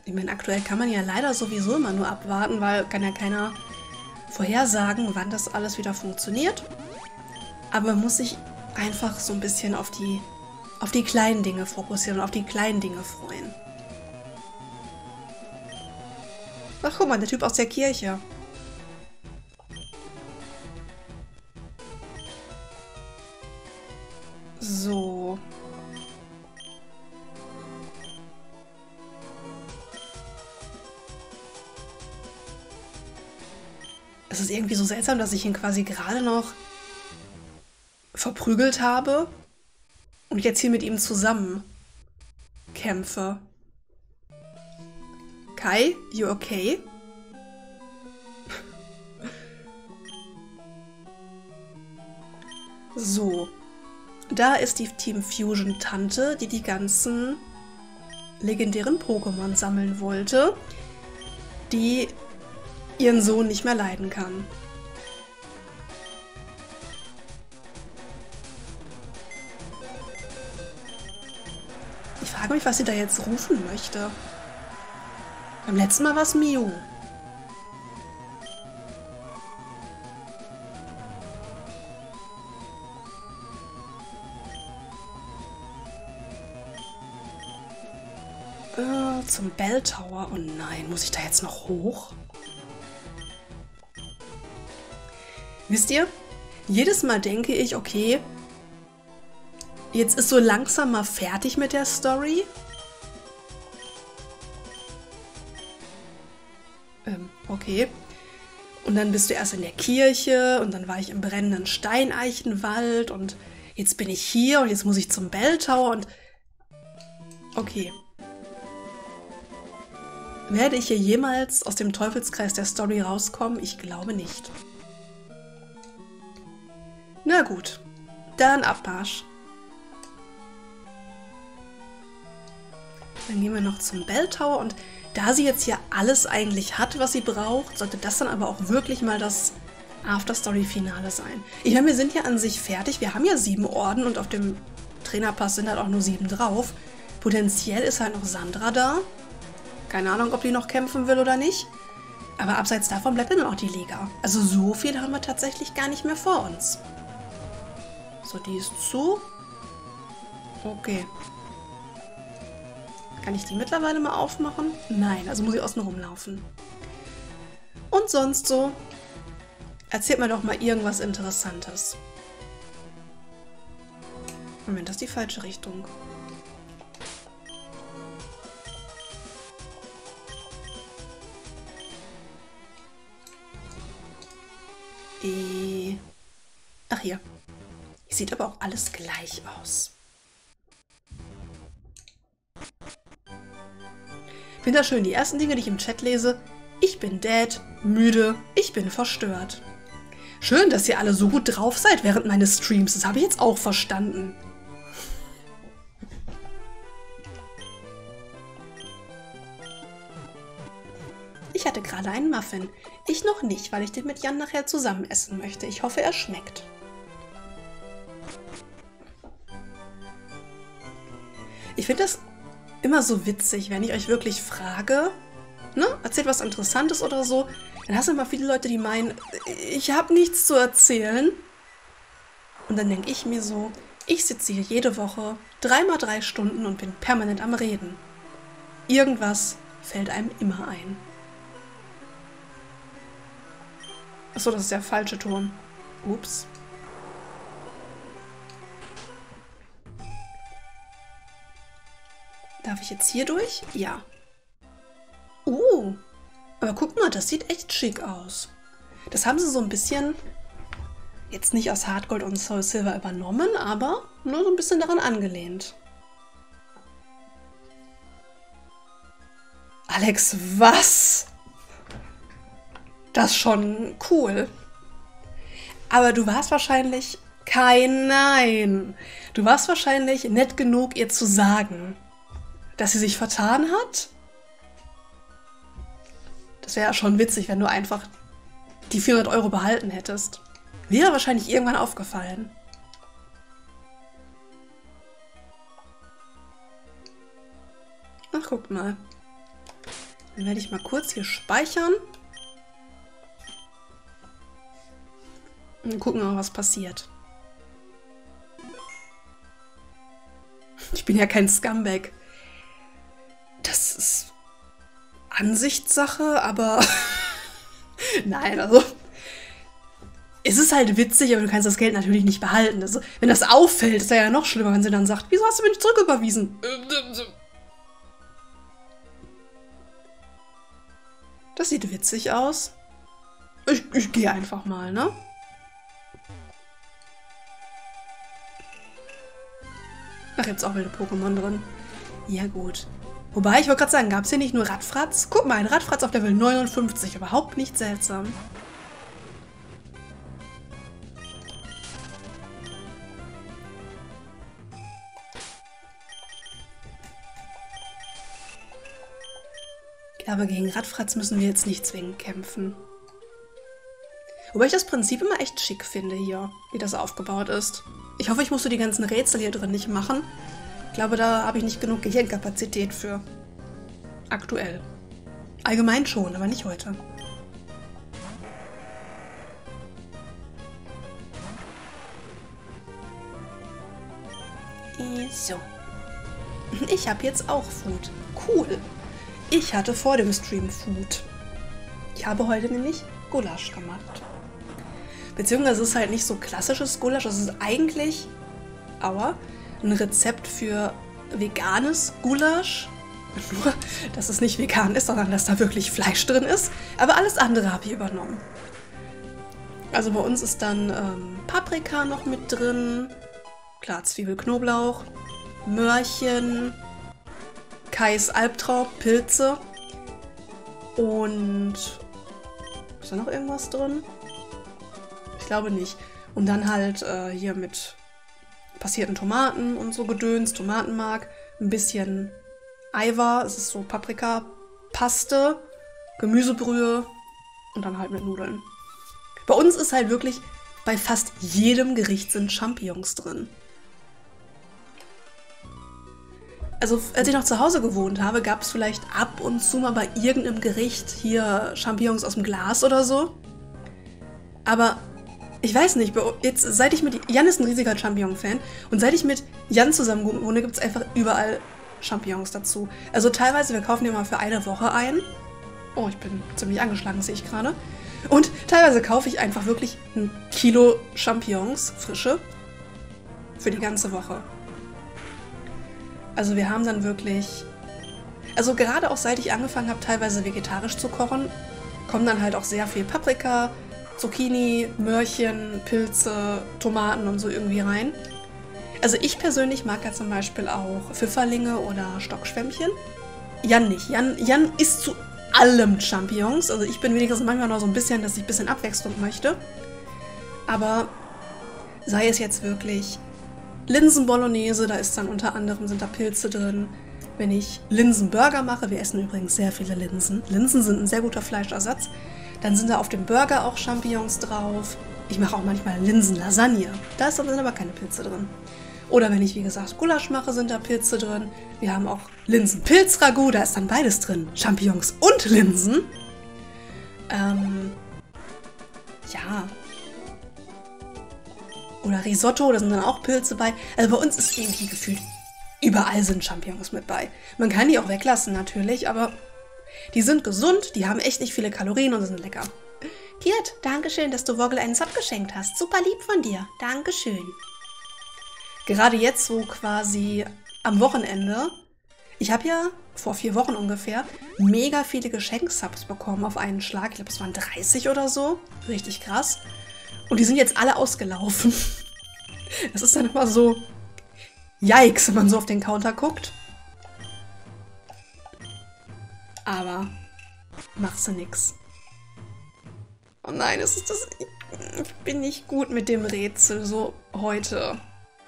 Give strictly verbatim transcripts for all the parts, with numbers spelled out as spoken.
Ich meine, aktuell kann man ja leider sowieso immer nur abwarten, weil kann ja keiner vorhersagen, wann das alles wieder funktioniert. Aber man muss sich einfach so ein bisschen auf die, auf die kleinen Dinge fokussieren und auf die kleinen Dinge freuen. Ach, guck mal, der Typ aus der Kirche. So. Es ist irgendwie so seltsam, dass ich ihn quasi gerade noch verprügelt habe und jetzt hier mit ihm zusammen kämpfe. Kai, you okay? So. Da ist die Team Fusion Tante, die die ganzen legendären Pokémon sammeln wollte, die ihren Sohn nicht mehr leiden kann. Ich frage mich, was sie da jetzt rufen möchte. Beim letzten Mal war es Mew. Äh, zum Bell Tower. Oh nein, muss ich da jetzt noch hoch? Wisst ihr, jedes Mal denke ich, okay, jetzt ist so langsam mal fertig mit der Story. Ähm, okay. Und dann bist du erst in der Kirche und dann war ich im brennenden Steineichenwald und jetzt bin ich hier und jetzt muss ich zum Bell Tower und... Okay. Werde ich hier jemals aus dem Teufelskreis der Story rauskommen? Ich glaube nicht. Na gut, dann Abmarsch. Dann gehen wir noch zum Bell Tower und da sie jetzt hier alles eigentlich hat, was sie braucht, sollte das dann aber auch wirklich mal das After-Story-Finale sein. Ich meine, wir sind ja an sich fertig, wir haben ja sieben Orden und auf dem Trainerpass sind halt auch nur sieben drauf. Potenziell ist halt noch Sandra da. Keine Ahnung, ob die noch kämpfen will oder nicht. Aber abseits davon bleibt dann auch die Liga. Also so viel haben wir tatsächlich gar nicht mehr vor uns. So, die ist zu. Okay. Kann ich die mittlerweile mal aufmachen? Nein, also muss ich außen rumlaufen. Und sonst so? Erzählt mir doch mal irgendwas Interessantes. Moment, das ist die falsche Richtung. E Ach, hier. Sieht aber auch alles gleich aus. Ich finde das schön, die ersten Dinge, die ich im Chat lese. Ich bin dead, müde, ich bin verstört. Schön, dass ihr alle so gut drauf seid während meines Streams. Das habe ich jetzt auch verstanden. Ich hatte gerade einen Muffin. Ich noch nicht, weil ich den mit Jan nachher zusammen essen möchte. Ich hoffe, er schmeckt. Ich finde das immer so witzig, wenn ich euch wirklich frage, ne, erzählt was Interessantes oder so, dann hast du immer viele Leute, die meinen, ich habe nichts zu erzählen. Und dann denke ich mir so, ich sitze hier jede Woche dreimal drei Stunden und bin permanent am Reden. Irgendwas fällt einem immer ein. Achso, das ist der falsche Ton. Ups. Darf ich jetzt hier durch? Ja. Uh, aber guck mal, das sieht echt schick aus. Das haben sie so ein bisschen, jetzt nicht aus Hardgold und Soul Silver übernommen, aber nur so ein bisschen daran angelehnt. Alex, was? Das ist schon cool. Aber du warst wahrscheinlich kein Nein. Du warst wahrscheinlich nett genug, ihr zu sagen, dass sie sich vertan hat. Das wäre ja schon witzig, wenn du einfach die vierhundert Euro behalten hättest. Wäre wahrscheinlich irgendwann aufgefallen. Ach, guck mal. Dann werde ich mal kurz hier speichern. Und gucken mal, was passiert. Ich bin ja kein Scumbag. Das ist Ansichtssache, aber nein, also es ist halt witzig, aber du kannst das Geld natürlich nicht behalten. Also, wenn das auffällt, ist ja noch schlimmer, wenn sie dann sagt, wieso hast du mir nicht zurücküberwiesen? Das sieht witzig aus. Ich, ich gehe einfach mal, ne? Ach, jetzt auch wilde Pokémon drin. Ja gut. Wobei, ich wollte gerade sagen, gab es hier nicht nur Radfratz? Guck mal, ein Radfratz auf Level neunundfünfzig. Überhaupt nicht seltsam. Ich glaube, gegen Radfratz müssen wir jetzt nicht zwingend kämpfen. Wobei ich das Prinzip immer echt schick finde hier, wie das aufgebaut ist. Ich hoffe, ich musste die ganzen Rätsel hier drin nicht machen. Ich glaube, da habe ich nicht genug Gehirnkapazität für. Aktuell. Allgemein schon, aber nicht heute. So. Ich habe jetzt auch Food. Cool. Ich hatte vor dem Stream Food. Ich habe heute nämlich Gulasch gemacht. Beziehungsweise es ist halt nicht so klassisches Gulasch. Es ist eigentlich, aua, ein Rezept für veganes Gulasch. Nur, dass es nicht vegan ist, sondern dass da wirklich Fleisch drin ist. Aber alles andere habe ich übernommen. Also bei uns ist dann ähm, Paprika noch mit drin. Klar, Zwiebel, Knoblauch, Möhrchen, Kais Albtraum, Pilze und ist da noch irgendwas drin? Ich glaube nicht. Und dann halt äh, hier mit passierten Tomaten und so Gedöns, Tomatenmark, ein bisschen Eiweiß, es ist so Paprikapaste, Gemüsebrühe und dann halt mit Nudeln. Bei uns ist halt wirklich, bei fast jedem Gericht sind Champignons drin. Also als ich noch zu Hause gewohnt habe, gab es vielleicht ab und zu mal bei irgendeinem Gericht hier Champignons aus dem Glas oder so. Aber ich weiß nicht, jetzt seit ich mit Jan ist ein riesiger Champignon-Fan und seit ich mit Jan zusammen wohne, gibt es einfach überall Champignons dazu. Also teilweise, wir kaufen die mal für eine Woche ein. Oh, ich bin ziemlich angeschlagen, sehe ich gerade. Und teilweise kaufe ich einfach wirklich ein Kilo Champignons, frische, für die ganze Woche. Also wir haben dann wirklich, also gerade auch seit ich angefangen habe, teilweise vegetarisch zu kochen, kommen dann halt auch sehr viel Paprika, Zucchini, Möhrchen, Pilze, Tomaten und so irgendwie rein. Also ich persönlich mag ja zum Beispiel auch Pfifferlinge oder Stockschwämmchen. Jan nicht. Jan, Jan isst zu allem Champignons. Also ich bin wenigstens manchmal noch so ein bisschen, dass ich ein bisschen Abwechslung möchte. Aber sei es jetzt wirklich Linsen-Bolognese, da ist dann unter anderem, sind da Pilze drin. Wenn ich Linsenburger mache, wir essen übrigens sehr viele Linsen. Linsen sind ein sehr guter Fleischersatz. Dann sind da auf dem Burger auch Champignons drauf. Ich mache auch manchmal Linsen-Lasagne. Da sind aber keine Pilze drin. Oder wenn ich, wie gesagt, Gulasch mache, sind da Pilze drin. Wir haben auch Linsen-Pilz-Ragout, da ist dann beides drin. Champignons und Linsen. Ähm, ja. Oder Risotto, da sind dann auch Pilze bei. Also bei uns ist irgendwie gefühlt, überall sind Champignons mit bei. Man kann die auch weglassen natürlich, aber die sind gesund, die haben echt nicht viele Kalorien und sind lecker. Kirt, dankeschön, dass du Woggle einen Sub geschenkt hast. Super lieb von dir. Dankeschön. Gerade jetzt so quasi am Wochenende. Ich habe ja vor vier Wochen ungefähr mega viele Geschenksubs bekommen auf einen Schlag. Ich glaube, es waren dreißig oder so. Richtig krass. Und die sind jetzt alle ausgelaufen. Das ist dann immer so, yikes, wenn man so auf den Counter guckt. Aber machst du nix. Oh nein, es ist das. Ich bin nicht gut mit dem Rätsel so heute.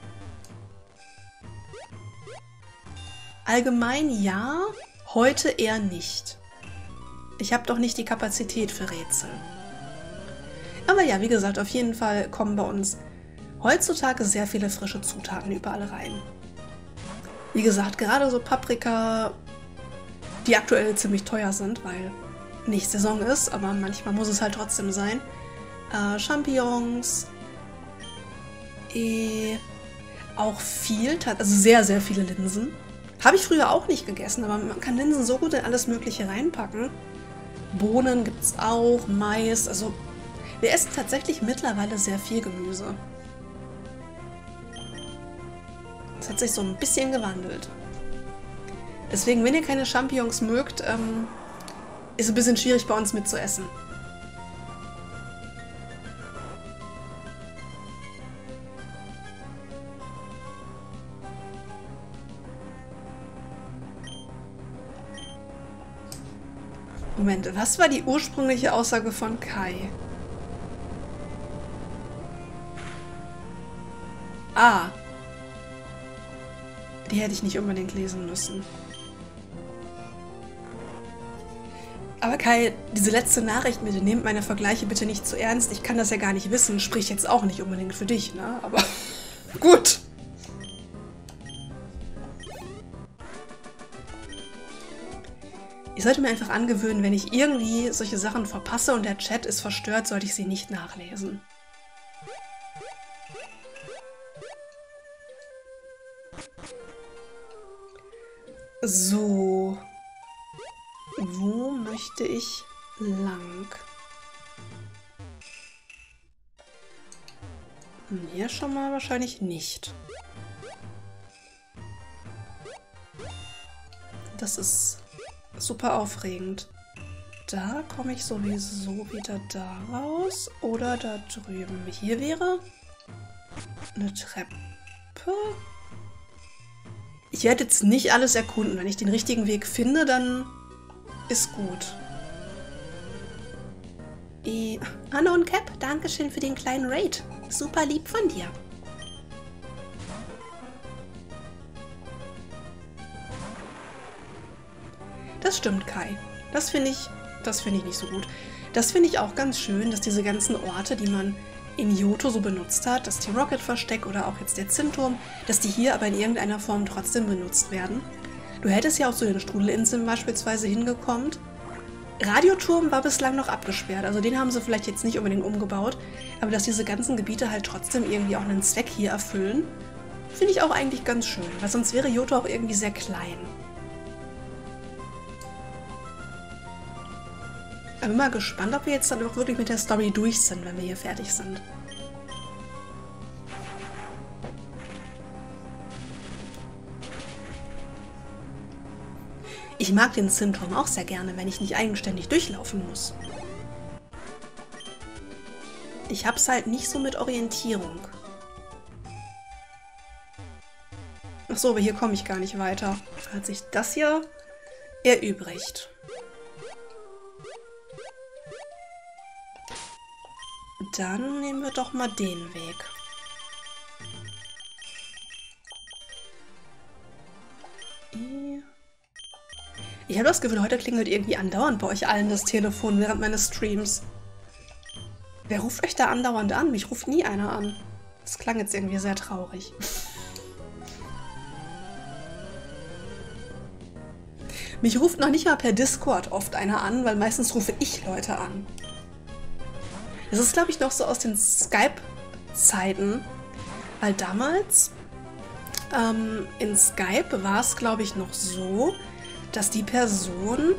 Allgemein ja, heute eher nicht. Ich habe doch nicht die Kapazität für Rätsel. Aber ja, wie gesagt, auf jeden Fall kommen bei uns heutzutage sehr viele frische Zutaten überall rein. Wie gesagt, gerade so Paprika, die aktuell ziemlich teuer sind, weil nicht Saison ist, aber manchmal muss es halt trotzdem sein. Äh, Champignons, eh, auch viel, also sehr, sehr viele Linsen. Habe ich früher auch nicht gegessen, aber man kann Linsen so gut in alles Mögliche reinpacken. Bohnen gibt es auch, Mais, also wir essen tatsächlich mittlerweile sehr viel Gemüse. Das hat sich so ein bisschen gewandelt. Deswegen, wenn ihr keine Champignons mögt, ähm, ist ein bisschen schwierig bei uns mitzuessen. Moment, was war die ursprüngliche Aussage von Kai? Ah. Die hätte ich nicht unbedingt lesen müssen. Aber Kai, diese letzte Nachricht mit, nehmt meine Vergleiche bitte nicht zu ernst. Ich kann das ja gar nicht wissen. Spricht jetzt auch nicht unbedingt für dich, ne? Aber gut. Ich sollte mir einfach angewöhnen, wenn ich irgendwie solche Sachen verpasse und der Chat ist verstört, sollte ich sie nicht nachlesen. So. Wo möchte ich lang? Hier schon mal wahrscheinlich nicht. Das ist super aufregend. Da komme ich sowieso wieder da raus. Oder da drüben. Hier wäre eine Treppe. Ich werde jetzt nicht alles erkunden. Wenn ich den richtigen Weg finde, dann ist gut. E Anno und Cap, dankeschön für den kleinen Raid. Super lieb von dir. Das stimmt, Kai. Das finde ich, das finde ich nicht so gut. Das finde ich auch ganz schön, dass diese ganzen Orte, die man in Johto so benutzt hat, das T-Rocket-Versteck oder auch jetzt der Zinnturm, dass die hier aber in irgendeiner Form trotzdem benutzt werden. Du hättest ja auch zu den Strudelinseln beispielsweise hingekommen. Radioturm war bislang noch abgesperrt, also den haben sie vielleicht jetzt nicht unbedingt umgebaut, aber dass diese ganzen Gebiete halt trotzdem irgendwie auch einen Zweck hier erfüllen, finde ich auch eigentlich ganz schön, weil sonst wäre Johto auch irgendwie sehr klein. Ich bin mal gespannt, ob wir jetzt dann auch wirklich mit der Story durch sind, wenn wir hier fertig sind. Ich mag den Zinnturm auch sehr gerne, wenn ich nicht eigenständig durchlaufen muss. Ich hab's halt nicht so mit Orientierung. Ach so, aber hier komme ich gar nicht weiter. Hat sich das hier erübrigt. Dann nehmen wir doch mal den Weg. Ich habe das Gefühl, heute klingelt irgendwie andauernd bei euch allen das Telefon während meines Streams. Wer ruft euch da andauernd an? Mich ruft nie einer an. Das klang jetzt irgendwie sehr traurig. Mich ruft noch nicht mal per Discord oft einer an, weil meistens rufe ich Leute an. Das ist, glaube ich, noch so aus den Skype-Zeiten, weil damals ähm, in Skype war es, glaube ich, noch so, dass die Person,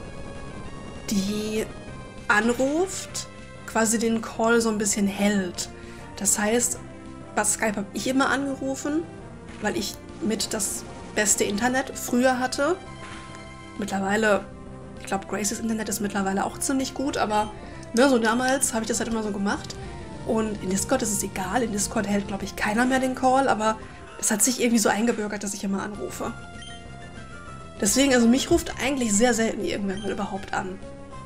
die anruft, quasi den Call so ein bisschen hält. Das heißt, bei Skype habe ich immer angerufen, weil ich mit das beste Internet früher hatte. Mittlerweile, ich glaube, Graces Internet ist mittlerweile auch ziemlich gut, aber ne, so damals habe ich das halt immer so gemacht. Und in Discord ist es egal. In Discord hält, glaube ich, keiner mehr den Call, aber es hat sich irgendwie so eingebürgert, dass ich immer anrufe. Deswegen, also mich ruft eigentlich sehr selten irgendwer mal überhaupt an.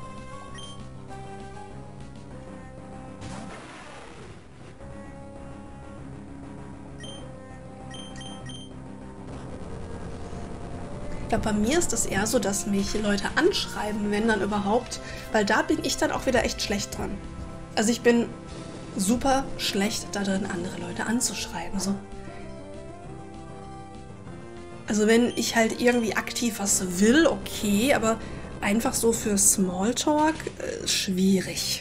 Ich glaube, bei mir ist es eher so, dass mich Leute anschreiben, wenn dann überhaupt, weil da bin ich dann auch wieder echt schlecht dran. Also ich bin super schlecht da drin, andere Leute anzuschreiben. So. Also wenn ich halt irgendwie aktiv was will, okay, aber einfach so für Smalltalk äh, schwierig.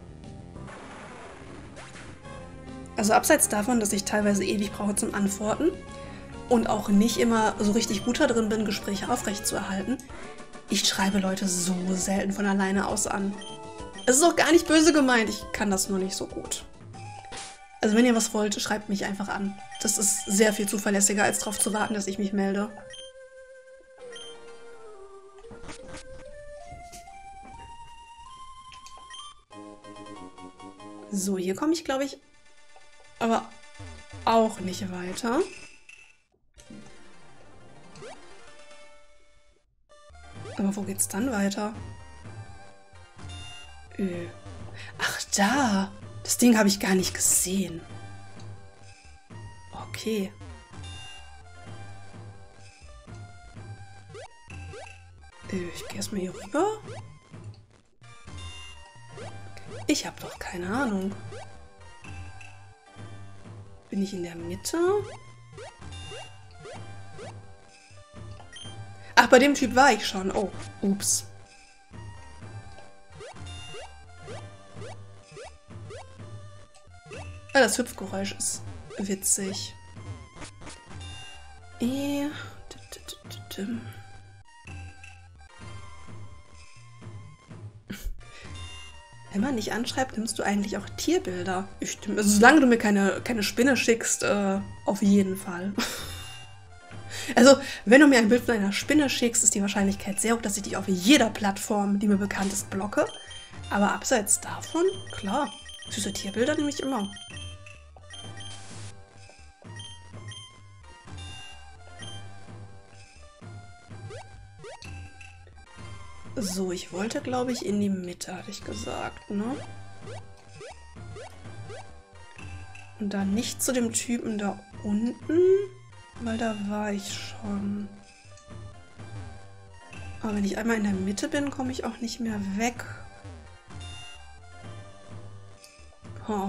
Also abseits davon, dass ich teilweise ewig brauche zum Antworten und auch nicht immer so richtig gut da drin bin, Gespräche aufrechtzuerhalten, ich schreibe Leute so selten von alleine aus an. Es ist auch gar nicht böse gemeint, ich kann das nur nicht so gut. Also wenn ihr was wollt, schreibt mich einfach an. Das ist sehr viel zuverlässiger, als darauf zu warten, dass ich mich melde. So, hier komme ich, glaube ich, aber auch nicht weiter. Aber wo geht's dann weiter? Öh. Ach, da! Das Ding habe ich gar nicht gesehen. Okay. Öh, ich gehe erstmal hier rüber. Ich habe doch keine Ahnung. Bin ich in der Mitte? Ach, bei dem Typ war ich schon. Oh, ups. Ah, das Hüpfgeräusch ist witzig. Äh. Wenn man dich anschreibt, nimmst du eigentlich auch Tierbilder. Ich, also solange du mir keine, keine Spinne schickst, äh, auf jeden Fall. Also, wenn du mir ein Bild von einer Spinne schickst, ist die Wahrscheinlichkeit sehr hoch, dass ich dich auf jeder Plattform, die mir bekannt ist, blocke. Aber abseits davon, klar, süße Tierbilder nehme ich immer. So, ich wollte, glaube ich, in die Mitte, hatte ich gesagt, ne? Und dann nicht zu dem Typen da unten, weil da war ich schon. Aber wenn ich einmal in der Mitte bin, komme ich auch nicht mehr weg. Oh.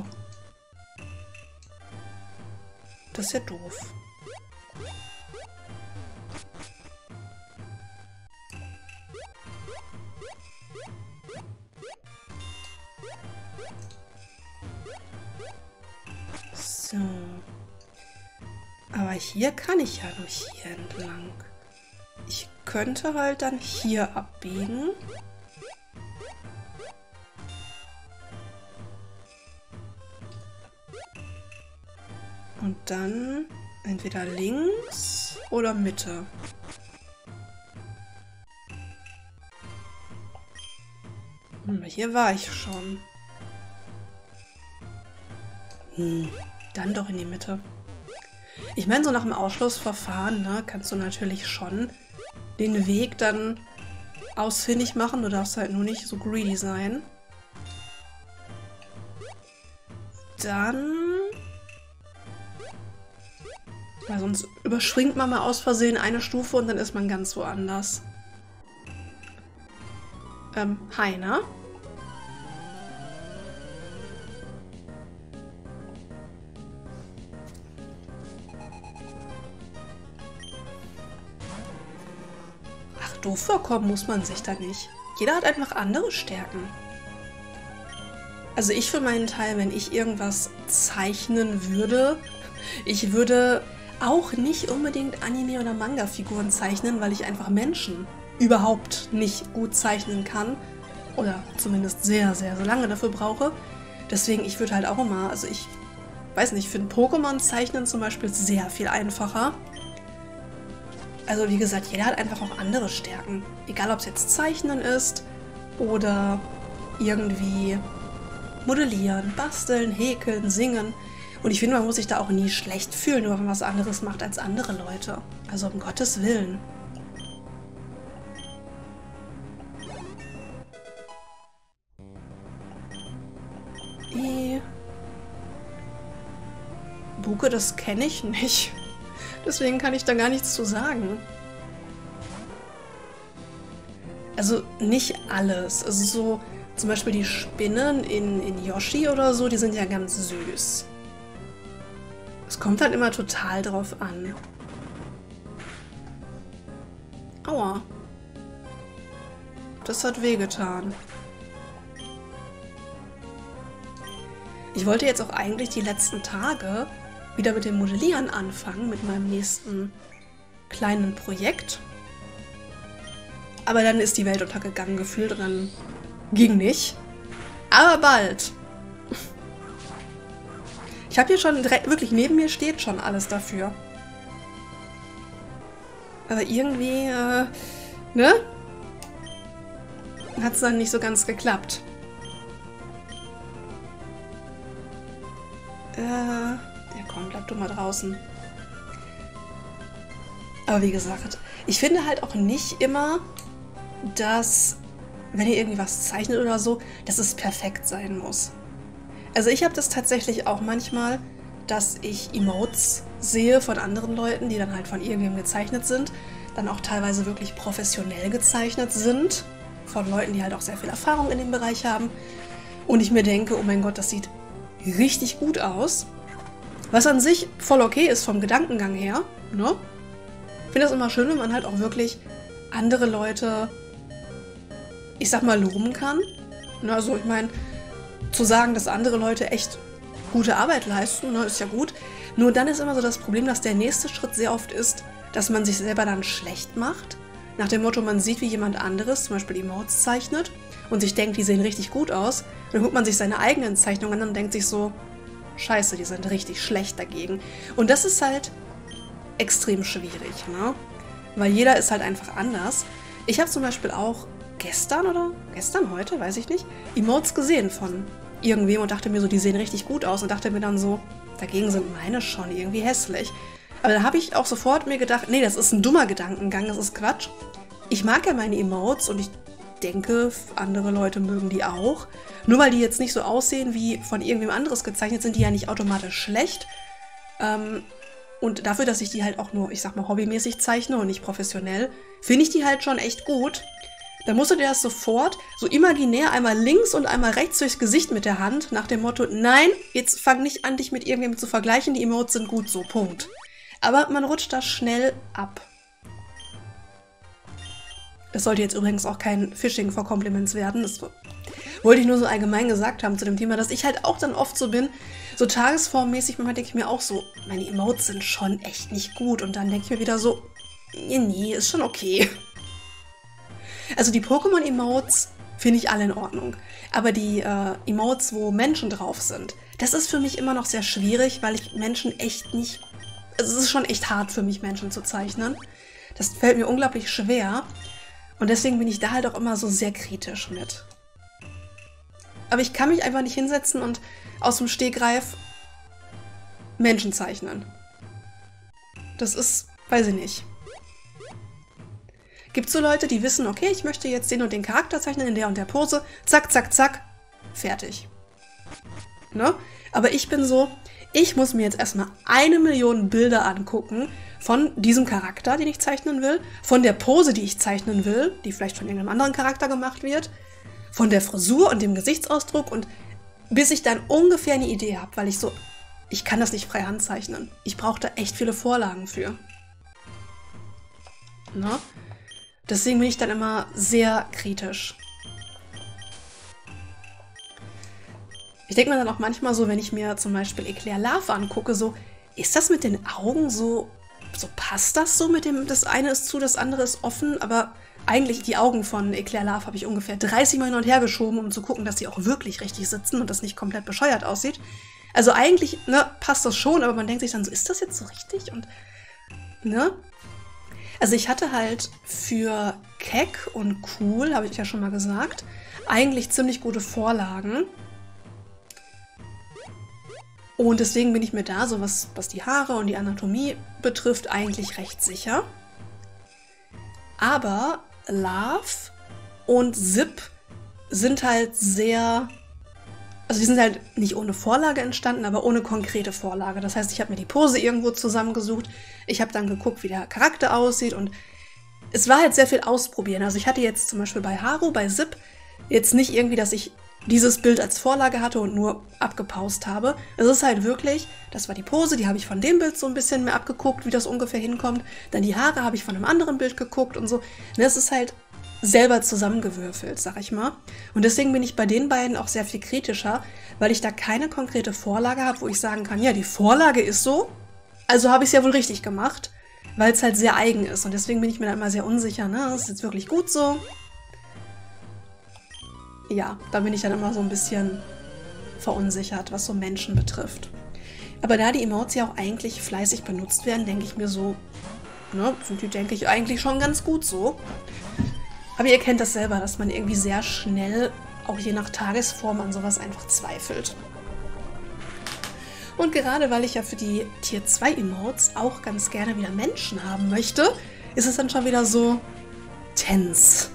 Das ist ja doof. So. Aber hier kann ich ja nur hier entlang. Ich könnte halt dann hier abbiegen. Und dann entweder links oder Mitte. Hm, hier war ich schon. Hm. Dann doch in die Mitte. Ich meine, so nach dem Ausschlussverfahren, ne, kannst du natürlich schon den Weg dann ausfindig machen. Du darfst halt nur nicht so greedy sein. Dann... Weil sonst überspringt man mal aus Versehen eine Stufe und dann ist man ganz woanders. Ähm, hi, ne? Doof vorkommen muss man sich da nicht. Jeder hat einfach andere Stärken. Also ich für meinen Teil, wenn ich irgendwas zeichnen würde, ich würde auch nicht unbedingt Anime- oder Manga-Figuren zeichnen, weil ich einfach Menschen überhaupt nicht gut zeichnen kann. Oder zumindest sehr, sehr, sehr lange dafür brauche. Deswegen, ich würde halt auch immer, also ich weiß nicht, für ein Pokémon zeichnen zum Beispiel sehr viel einfacher. Also wie gesagt, jeder hat einfach auch andere Stärken. Egal, ob es jetzt Zeichnen ist oder irgendwie modellieren, basteln, häkeln, singen. Und ich finde, man muss sich da auch nie schlecht fühlen, nur wenn man was anderes macht als andere Leute. Also um Gottes Willen. E Buke, das kenne ich nicht. Deswegen kann ich da gar nichts zu sagen. Also nicht alles. Also so zum Beispiel die Spinnen in, in Yoshi oder so, die sind ja ganz süß. Es kommt halt immer total drauf an. Aua. Das hat wehgetan. Ich wollte jetzt auch eigentlich die letzten Tage wieder mit dem Modellieren anfangen, mit meinem nächsten kleinen Projekt. Aber dann ist die Welt untergegangen gefühlt und dann ging nicht. Aber bald. Ich habe hier schon direkt, wirklich neben mir steht schon alles dafür. Aber irgendwie, äh, ne? Hat es dann nicht so ganz geklappt. Äh, ja komm, bleib du mal draußen. Aber wie gesagt, ich finde halt auch nicht immer, dass, wenn ihr irgendwie was zeichnet oder so, dass es perfekt sein muss. Also ich habe das tatsächlich auch manchmal, dass ich Emotes sehe von anderen Leuten, die dann halt von irgendwem gezeichnet sind, dann auch teilweise wirklich professionell gezeichnet sind, von Leuten, die halt auch sehr viel Erfahrung in dem Bereich haben. Und ich mir denke, oh mein Gott, das sieht richtig gut aus. Was an sich voll okay ist vom Gedankengang her, ne? Ich finde das immer schön, wenn man halt auch wirklich andere Leute, ich sag mal, loben kann. Ne, also ich meine, zu sagen, dass andere Leute echt gute Arbeit leisten, ne, ist ja gut. Nur dann ist immer so das Problem, dass der nächste Schritt sehr oft ist, dass man sich selber dann schlecht macht. Nach dem Motto, man sieht, wie jemand anderes, zum Beispiel Emotes zeichnet und sich denkt, die sehen richtig gut aus. Und dann guckt man sich seine eigenen Zeichnungen an und denkt sich so, scheiße, die sind richtig schlecht dagegen. Und das ist halt extrem schwierig, ne? Weil jeder ist halt einfach anders. Ich habe zum Beispiel auch gestern oder gestern, heute, weiß ich nicht, Emotes gesehen von irgendwem und dachte mir so, die sehen richtig gut aus und dachte mir dann so, dagegen sind meine schon irgendwie hässlich. Aber da habe ich auch sofort mir gedacht, nee, das ist ein dummer Gedankengang, das ist Quatsch. Ich mag ja meine Emotes und ich denke, andere Leute mögen die auch. Nur weil die jetzt nicht so aussehen wie von irgendwem anderes gezeichnet, sind die ja nicht automatisch schlecht. Ähm, und dafür, dass ich die halt auch nur, ich sag mal, hobbymäßig zeichne und nicht professionell, finde ich die halt schon echt gut. Da musst du dir das sofort so imaginär einmal links und einmal rechts durchs Gesicht mit der Hand, nach dem Motto, nein, jetzt fang nicht an, dich mit irgendjemandem zu vergleichen, die Emotes sind gut, so, Punkt. Aber man rutscht da schnell ab. Das sollte jetzt übrigens auch kein Phishing for Compliments werden. Das wollte ich nur so allgemein gesagt haben zu dem Thema, dass ich halt auch dann oft so bin, so tagesformmäßig, manchmal denke ich mir auch so, meine Emotes sind schon echt nicht gut. Und dann denke ich mir wieder so, nee, nee, ist schon okay. Also die Pokémon-Emotes finde ich alle in Ordnung. Aber die äh, Emotes, wo Menschen drauf sind, das ist für mich immer noch sehr schwierig, weil ich Menschen echt nicht... Also es ist schon echt hart für mich, Menschen zu zeichnen. Das fällt mir unglaublich schwer. Und deswegen bin ich da halt auch immer so sehr kritisch mit. Aber ich kann mich einfach nicht hinsetzen und aus dem Stegreif Menschen zeichnen. Das ist, weiß ich nicht. Gibt so Leute, die wissen, okay, ich möchte jetzt den und den Charakter zeichnen in der und der Pose. Zack, zack, zack. Fertig. Ne? Aber ich bin so, ich muss mir jetzt erstmal eine Million Bilder angucken von diesem Charakter, den ich zeichnen will, von der Pose, die ich zeichnen will, die vielleicht von irgendeinem anderen Charakter gemacht wird, von der Frisur und dem Gesichtsausdruck und bis ich dann ungefähr eine Idee habe, weil ich so, ich kann das nicht frei handzeichnen. Ich brauche da echt viele Vorlagen für. Ne? Deswegen bin ich dann immer sehr kritisch. Ich denke mir dann auch manchmal so, wenn ich mir zum Beispiel Eclair Love angucke, so, ist das mit den Augen so, so passt das so mit dem, das eine ist zu, das andere ist offen, aber eigentlich die Augen von Eclair Love habe ich ungefähr dreißig Mal hin und her geschoben, um zu gucken, dass sie auch wirklich richtig sitzen und das nicht komplett bescheuert aussieht. Also eigentlich, ne, passt das schon, aber man denkt sich dann so, ist das jetzt so richtig? Und, ne? Also ich hatte halt für Keck und Cool, habe ich ja schon mal gesagt, eigentlich ziemlich gute Vorlagen. Und deswegen bin ich mir da, so was, was die Haare und die Anatomie betrifft, eigentlich recht sicher. Aber Love und Zip sind halt sehr... Also die sind halt nicht ohne Vorlage entstanden, aber ohne konkrete Vorlage. Das heißt, ich habe mir die Pose irgendwo zusammengesucht. Ich habe dann geguckt, wie der Charakter aussieht. Und es war halt sehr viel ausprobieren. Also ich hatte jetzt zum Beispiel bei Haru, bei Zip, jetzt nicht irgendwie, dass ich dieses Bild als Vorlage hatte und nur abgepaust habe. Es ist halt wirklich, das war die Pose, die habe ich von dem Bild so ein bisschen mehr abgeguckt, wie das ungefähr hinkommt. Dann die Haare habe ich von einem anderen Bild geguckt und so. Und es ist halt selber zusammengewürfelt, sag ich mal. Und deswegen bin ich bei den beiden auch sehr viel kritischer, weil ich da keine konkrete Vorlage habe, wo ich sagen kann, ja, die Vorlage ist so, also habe ich es ja wohl richtig gemacht, weil es halt sehr eigen ist. Und deswegen bin ich mir da immer sehr unsicher, ne? Das ist jetzt wirklich gut so. Ja, da bin ich dann immer so ein bisschen verunsichert, was so Menschen betrifft. Aber da die Emotes ja auch eigentlich fleißig benutzt werden, denke ich mir so, ne, sind die, denke ich, eigentlich schon ganz gut so. Aber ihr kennt das selber, dass man irgendwie sehr schnell, auch je nach Tagesform, an sowas einfach zweifelt. Und gerade weil ich ja für die Tier zwei Emotes auch ganz gerne wieder Menschen haben möchte, ist es dann schon wieder so tense.